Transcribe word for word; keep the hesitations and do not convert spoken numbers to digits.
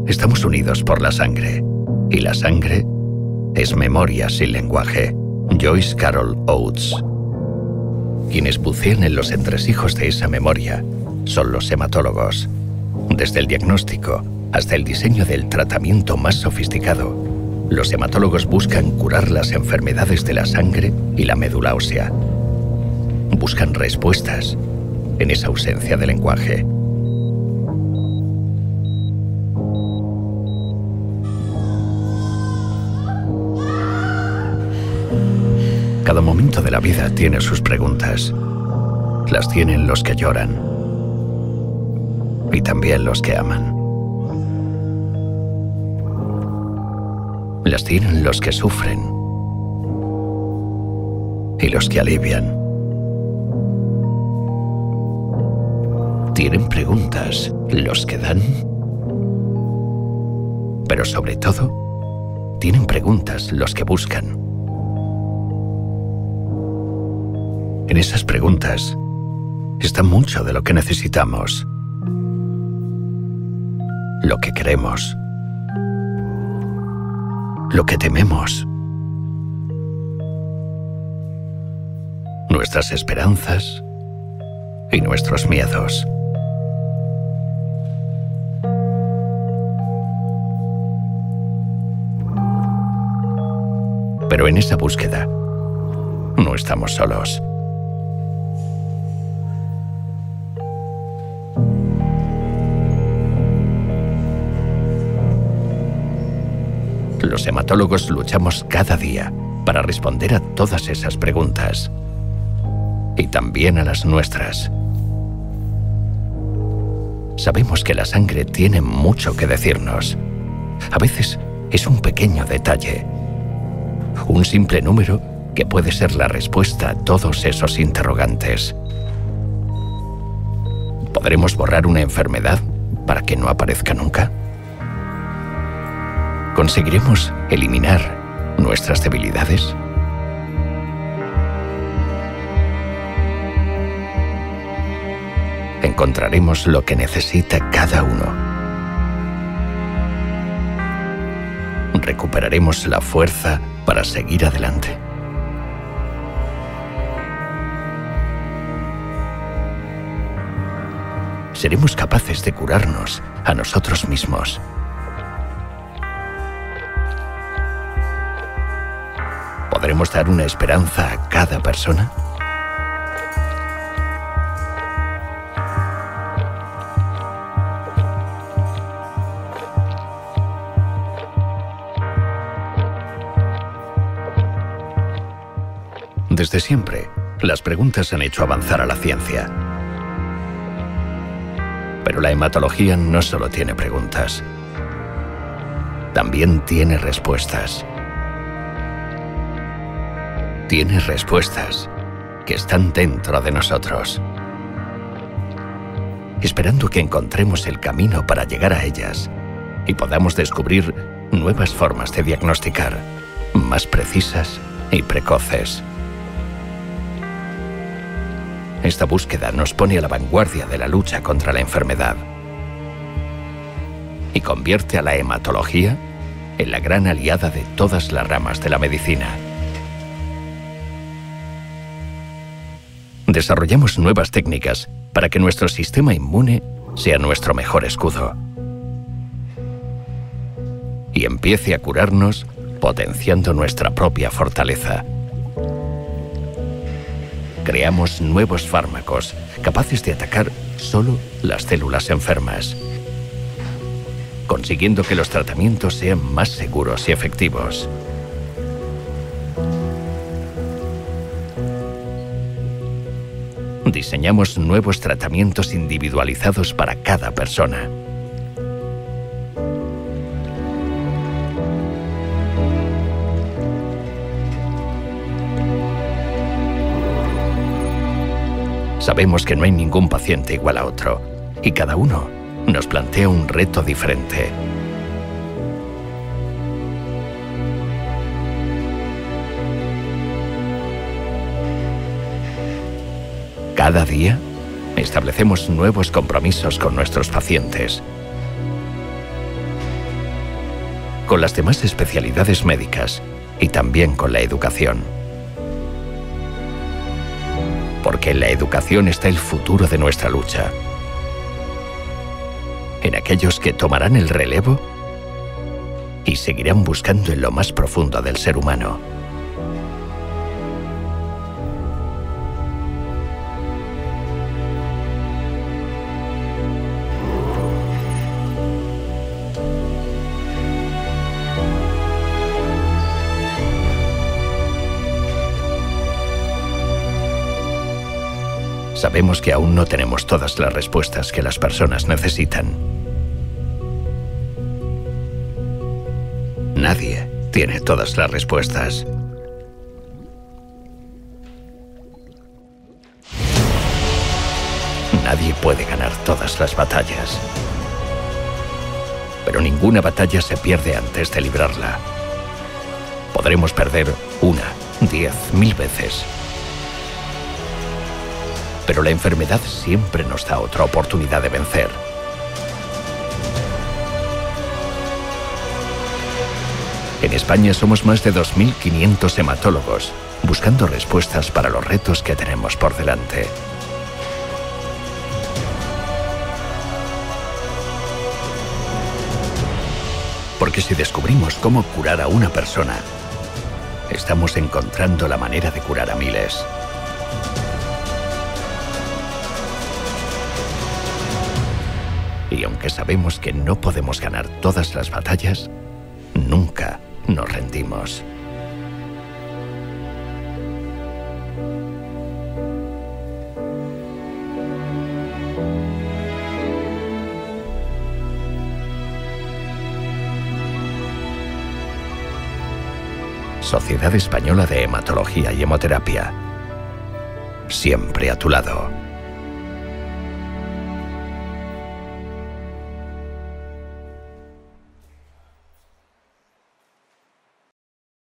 Estamos unidos por la sangre, y la sangre es memoria sin lenguaje. Joyce Carol Oates. Quienes bucean en los entresijos de esa memoria son los hematólogos. Desde el diagnóstico hasta el diseño del tratamiento más sofisticado, los hematólogos buscan curar las enfermedades de la sangre y la médula ósea. Buscan respuestas en esa ausencia de lenguaje. Cada momento de la vida tiene sus preguntas. Las tienen los que lloran y también los que aman. Las tienen los que sufren y los que alivian. Tienen preguntas los que dan, pero sobre todo, tienen preguntas los que buscan. En esas preguntas está mucho de lo que necesitamos, lo que queremos, lo que tememos, nuestras esperanzas y nuestros miedos. Pero en esa búsqueda no estamos solos. Los hematólogos luchamos cada día para responder a todas esas preguntas y también a las nuestras. Sabemos que la sangre tiene mucho que decirnos. A veces es un pequeño detalle, un simple número que puede ser la respuesta a todos esos interrogantes. ¿Podremos borrar una enfermedad para que no aparezca nunca? ¿Conseguiremos eliminar nuestras debilidades? Encontraremos lo que necesita cada uno. Recuperaremos la fuerza para seguir adelante. Seremos capaces de curarnos a nosotros mismos. ¿Podremos dar una esperanza a cada persona? Desde siempre, las preguntas han hecho avanzar a la ciencia. Pero la hematología no solo tiene preguntas, también tiene respuestas. Tiene respuestas que están dentro de nosotros, esperando que encontremos el camino para llegar a ellas y podamos descubrir nuevas formas de diagnosticar, más precisas y precoces. Esta búsqueda nos pone a la vanguardia de la lucha contra la enfermedad y convierte a la hematología en la gran aliada de todas las ramas de la medicina. Desarrollamos nuevas técnicas para que nuestro sistema inmune sea nuestro mejor escudo y empiece a curarnos potenciando nuestra propia fortaleza. Creamos nuevos fármacos capaces de atacar solo las células enfermas, consiguiendo que los tratamientos sean más seguros y efectivos. Diseñamos nuevos tratamientos individualizados para cada persona. Sabemos que no hay ningún paciente igual a otro, y cada uno nos plantea un reto diferente. Cada día, establecemos nuevos compromisos con nuestros pacientes. con las demás especialidades médicas y también con la educación. Porque en la educación está el futuro de nuestra lucha. En aquellos que tomarán el relevo y seguirán buscando en lo más profundo del ser humano. Sabemos que aún no tenemos todas las respuestas que las personas necesitan. Nadie tiene todas las respuestas. Nadie puede ganar todas las batallas. Pero ninguna batalla se pierde antes de librarla. Podremos perder una, diez, mil veces. Pero la enfermedad siempre nos da otra oportunidad de vencer. En España somos más de dos mil quinientos hematólogos, buscando respuestas para los retos que tenemos por delante. Porque si descubrimos cómo curar a una persona, estamos encontrando la manera de curar a miles. Y aunque sabemos que no podemos ganar todas las batallas, nunca nos rendimos. Sociedad Española de Hematología y Hemoterapia. Siempre a tu lado.